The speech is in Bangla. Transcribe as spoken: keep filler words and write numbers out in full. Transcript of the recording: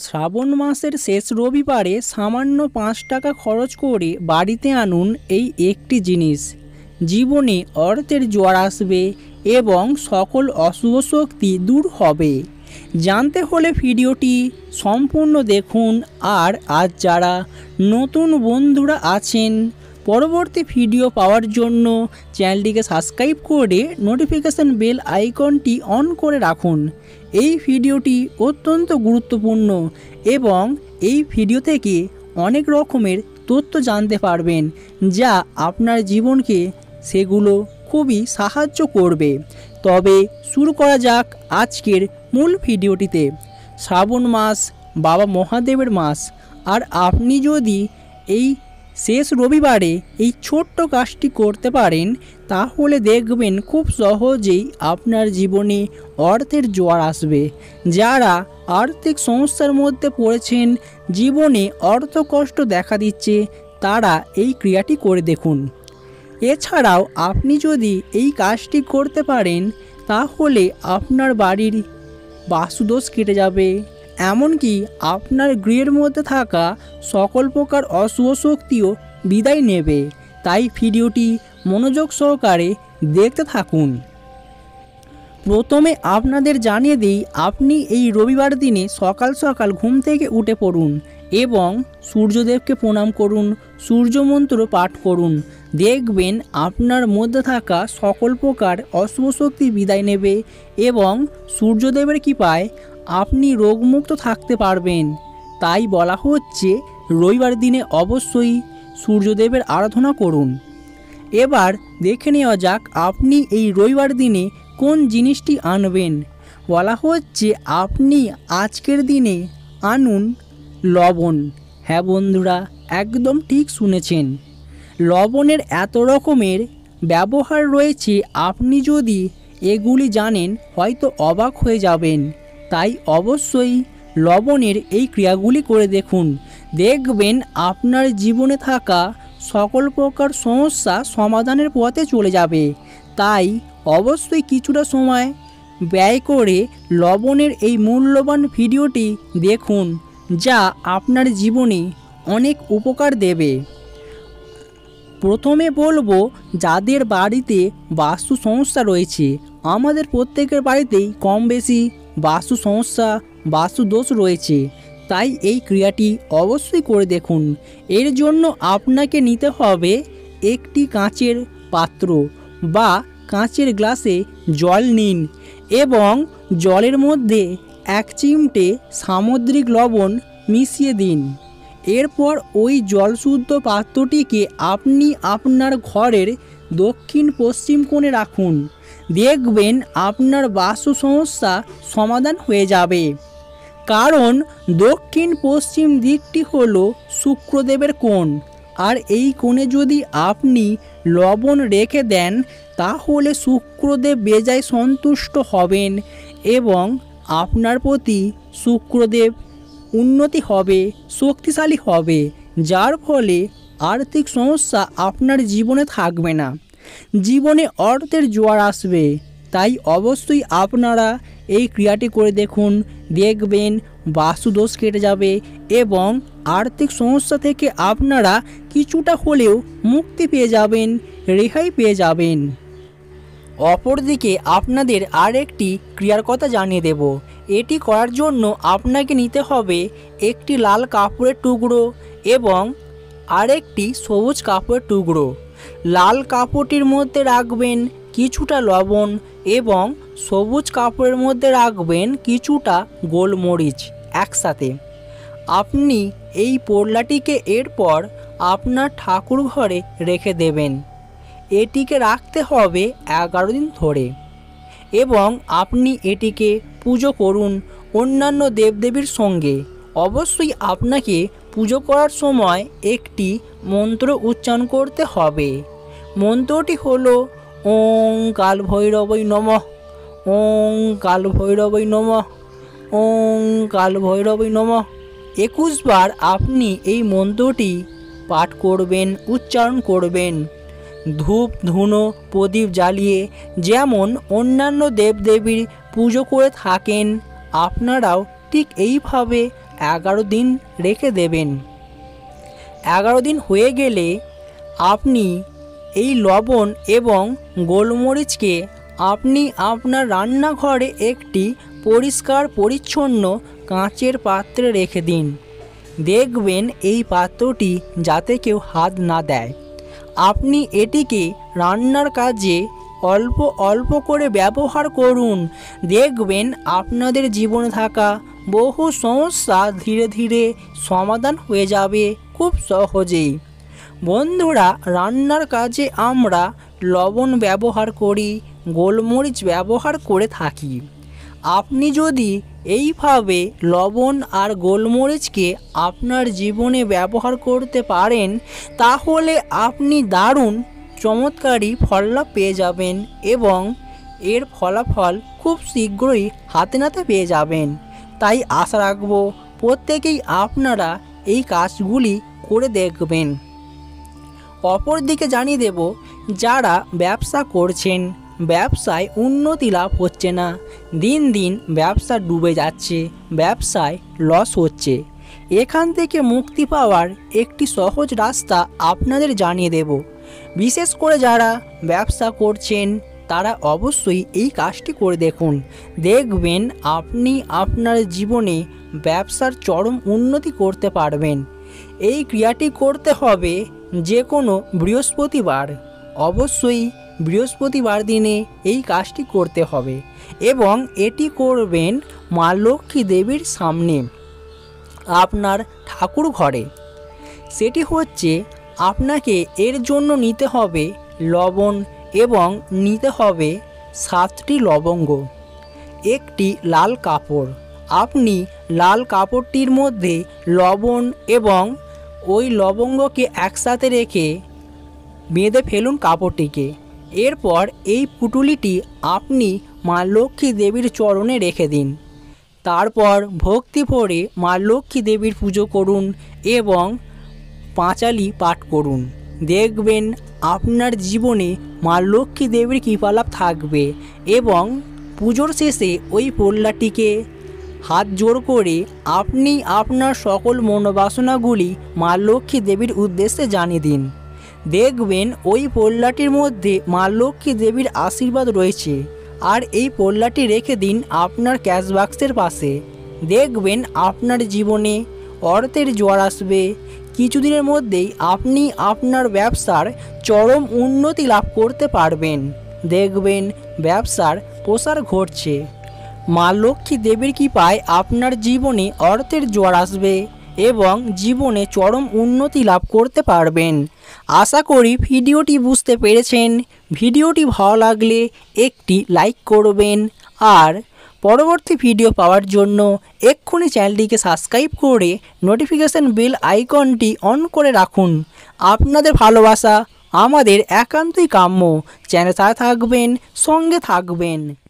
শ্রাবণ মাসের শেষ রবিবারে সামান্য পাঁচ টাকা খরচ করে বাড়িতে আনুন এই একটি জিনিস। জীবনে অর্থের জোয়ার আসবে এবং সকল অশুভ শক্তি দূর হবে। জানতে হলে ভিডিওটি সম্পূর্ণ দেখুন। আর আজ যারা নতুন বন্ধুরা আছেন, পরবর্তী ভিডিও পাওয়ার জন্য চ্যানেলটিকে সাবস্ক্রাইব করে নোটিফিকেশন বেল আইকনটি অন করে রাখুন। এই ভিডিওটি অত্যন্ত গুরুত্বপূর্ণ এবং এই ভিডিও থেকে অনেক রকমের তথ্য জানতে পারবেন, যা আপনার জীবনকে সেগুলো খুবই সাহায্য করবে। তবে শুরু করা যাক আজকের মূল ভিডিওটিতে। শ্রাবণ মাস বাবা মহাদেবের মাস, আর আপনি যদি এই শেষ রবিবারে এই ছোট্ট কাজটি করতে পারেন, তাহলে দেখবেন খুব সহজেই আপনার জীবনে অর্থের জোয়ার আসবে। যারা আর্থিক সমস্যার মধ্যে পড়েছেন, জীবনে অর্থ কষ্ট দেখা দিচ্ছে, তারা এই ক্রিয়াটি করে দেখুন। এছাড়াও আপনি যদি এই কাজটি করতে পারেন, তাহলে আপনার বাড়ির বাস্তুদোষ কেটে যাবে, এমনকি আপনার গৃহের মধ্যে থাকা সকল প্রকার অশুভ শক্তিও বিদায় নেবে। তাই ভিডিওটি মনোযোগ সহকারে দেখতে থাকুন। প্রথমে আপনাদের জানিয়ে দিই, আপনি এই রবিবার দিনে সকাল সকাল ঘুম থেকে উঠে পড়ুন এবং সূর্যদেবকে প্রণাম করুন, সূর্য মন্ত্র পাঠ করুন। দেখবেন আপনার মধ্যে থাকা সকল প্রকার অশুভ শক্তি বিদায় নেবে এবং সূর্যদেবের কৃপায় আপনি রোগমুক্ত থাকতে পারবেন। তাই বলা হচ্ছে রবিবার দিনে অবশ্যই সূর্যদেবের আরাধনা করুন। এবার দেখে নেওয়া যাক আপনি এই রবিবার দিনে কোন জিনিসটি আনবেন। বলা হচ্ছে আপনি আজকের দিনে আনুন লবণ। হ্যাঁ বন্ধুরা, একদম ঠিক শুনেছেন। লবণের এত রকমের ব্যবহার রয়েছে, আপনি যদি এগুলি জানেন হয়তো অবাক হয়ে যাবেন। তাই অবশ্যই লবণের এই ক্রিয়াগুলি করে দেখুন। দেখবেন আপনার জীবনে থাকা সকল প্রকার সমস্যা সমাধানের পথে চলে যাবে। তাই অবশ্যই কিছুটা সময় ব্যয় করে লবণের এই মূল্যবান ভিডিওটি দেখুন, যা আপনার জীবনে অনেক উপকার দেবে। প্রথমে বলবো, যাদের বাড়িতে বাস্তু সমস্যা রয়েছে, আমাদের প্রত্যেকের বাড়িতেই কম বেশি বাস্তু সমস্যা, বাস্তু দোষ রয়েছে। তাই এই ক্রিয়াটি অবশ্যই করে দেখুন। এর জন্য আপনাকে নিতে হবে একটি কাঁচের পাত্র বা কাঁচের গ্লাসে জল নিন এবং জলের মধ্যে এক চিমটে সামুদ্রিক লবণ মিশিয়ে দিন। এরপর ওই জলশুদ্ধ পাত্রটিকে আপনি আপনার ঘরের দক্ষিণ পশ্চিম কোণে রাখুন। দেখবেন আপনার বাস্তু সমস্যা সমাধান হয়ে যাবে। কারণ দক্ষিণ পশ্চিম দিকটি হলো শুক্রদেবের কোণ, আর এই কোণে যদি আপনি লবণ রেখে দেন, তাহলে শুক্রদেব বেজায় সন্তুষ্ট হবেন এবং আপনার প্রতি শুক্রদেব উন্নতি হবে, শক্তিশালী হবে, যার ফলে আর্থিক সমস্যা আপনার জীবনে থাকবে না, জীবনে অর্থের জোয়ার আসবে। তাই অবশ্যই আপনারা এই ক্রিয়াটি করে দেখুন। দেখবেন বাস্তুদোষ কেটে যাবে এবং আর্থিক সমস্যা থেকে আপনারা কিছুটা হলেও মুক্তি পেয়ে যাবেন, রেহাই পেয়ে যাবেন। অপরদিকে আপনাদের আর একটি ক্রিয়ার কথা জানিয়ে দেব। এটি করার জন্য আপনাকে নিতে হবে একটি লাল কাপড়ের টুকরো এবং আরেকটি সবুজ কাপড়ের টুকরো। লাল কাপড়টির মধ্যে রাখবেন কিছুটা লবণ এবং সবুজ কাপড়ের মধ্যে রাখবেন কিছুটা গোলমরিচ একসাথে। আপনি এই পোড়লাটিকে এরপর আপনার ঠাকুর ঘরে রেখে দেবেন। এটিকে রাখতে হবে এগারো দিন ধরে এবং আপনি এটিকে পুজো করুন অন্যান্য দেবদেবীর সঙ্গে। অবশ্যই আপনাকে পুজো করার সময় একটি মন্ত্র উচ্চারণ করতে হবে। মন্ত্রটি হলো ওং কাল ভৈরবৈ নমঃ, ওং কাল ভৈরবৈ নমঃ, ওং কাল ভৈরবৈ নমঃ। একুশ বার আপনি এই মন্ত্রটি পাঠ করবেন, উচ্চারণ করবেন। ধূপ ধুনো প্রদীপ জ্বালিয়ে যেমন অন্যান্য দেবদেবীর পুজো করে থাকেন, আপনারাও ঠিক এইভাবে এগারো দিন রেখে দেবেন। এগারো দিন হয়ে গেলে আপনি এই লবণ এবং গোলমরিচকে আপনি আপনার রান্নাঘরে একটি পরিষ্কার পরিচ্ছন্ন কাঁচের পাত্রে রেখে দিন। দেখবেন এই পাত্রটি যাতে কেউ হাত না দেয়। আপনি এটিকে রান্নার কাজে অল্প অল্প করে ব্যবহার করুন। দেখবেন আপনাদের জীবনে থাকা বহু সমস্যা ধীরে ধীরে সমাধান হয়ে যাবে খুব সহজেই। বন্ধুরা, রান্নার কাজে আমরা লবণ ব্যবহার করি, গোলমরিচ ব্যবহার করে থাকি। আপনি যদি এইভাবে লবণ আর গোলমরিচকে আপনার জীবনে ব্যবহার করতে পারেন, তাহলে আপনি দারুণ চমৎকারী ফললাভ পেয়ে যাবেন এবং এর ফলাফল খুব শীঘ্রই হাতে নাতে পেয়ে যাবেন। তাই আশা রাখবো প্রত্যেকেই আপনারা এই কাজগুলি করে দেখবেন। অপরদিকে জানিয়ে দেব, যারা ব্যবসা করছেন, ব্যবসায় উন্নতি লাভ হচ্ছে না, দিন দিন ব্যবসা ডুবে যাচ্ছে, ব্যবসায় লস হচ্ছে, এখান থেকে মুক্তি পাওয়ার একটি সহজ রাস্তা আপনাদের জানিয়ে দেব। বিশেষ করে যারা ব্যবসা করছেন তারা অবশ্যই এই কাজটি করে দেখুন। দেখবেন আপনি আপনার জীবনে ব্যবসার চরম উন্নতি করতে পারবেন। এই ক্রিয়াটি করতে হবে যে কোনো বৃহস্পতিবার। অবশ্যই বৃহস্পতিবার দিনে এই কাজটি করতে হবে এবং এটি করবেন মা লক্ষ্মী দেবীর সামনে, আপনার ঠাকুর ঘরে। সেটি হচ্ছে আপনাকে এর জন্য নিতে হবে লবণ এবং নিতে হবে সাতটি লবঙ্গ, একটি লাল কাপড়। আপনি লাল কাপড়টির মধ্যে লবণ এবং ওই লবঙ্গকে একসাথে রেখে বেঁধে ফেলুন কাপড়টিকে। এরপর এই পুটুলিটি আপনি মা লক্ষ্মী দেবীর চরণে রেখে দিন। তারপর ভক্তি ভরে মা লক্ষ্মী দেবীর পুজো করুন এবং পাঁচালি পাঠ করুন। দেখবেন আপনার জীবনে মা লক্ষ্মী দেবীর কৃপালাভ থাকবে এবং পুজোর শেষে ওই পোল্লাটিকে হাত জোড় করে আপনি আপনার সকল মনোবাসনাগুলি মা লক্ষ্মী দেবীর উদ্দেশ্যে জানিয়ে দিন। দেখবেন ওই পোল্লাটির মধ্যে মা লক্ষ্মী দেবীর আশীর্বাদ রয়েছে। আর এই পোল্লাটি রেখে দিন আপনার ক্যাশ বাক্সের পাশে। দেখবেন আপনার জীবনে অর্থের জোয়ার আসবে। কিছুদিনের মধ্যেই আপনি আপনার ব্যবসার চরম উন্নতি লাভ করতে পারবেন। দেখবেন ব্যবসার প্রসার ঘটছে। মা লক্ষ্মী দেবীর কৃপায় আপনার জীবনে অর্থের জোয়ার আসবে এবং জীবনে চরম উন্নতি লাভ করতে পারবেন। আশা করি ভিডিওটি বুঝতে পেরেছেন। ভিডিওটি ভালো লাগলে একটি লাইক করবেন আর পরবর্তী ভিডিও পাওয়ার জন্য এক্ষুনি চ্যানেলটিকে সাবস্ক্রাইব করে নোটিফিকেশান বেল আইকনটি অন করে রাখুন। আপনাদের ভালোবাসা আমাদের একান্তই কাম্য। চ্যানেলে থাকবেন, সঙ্গে থাকবেন।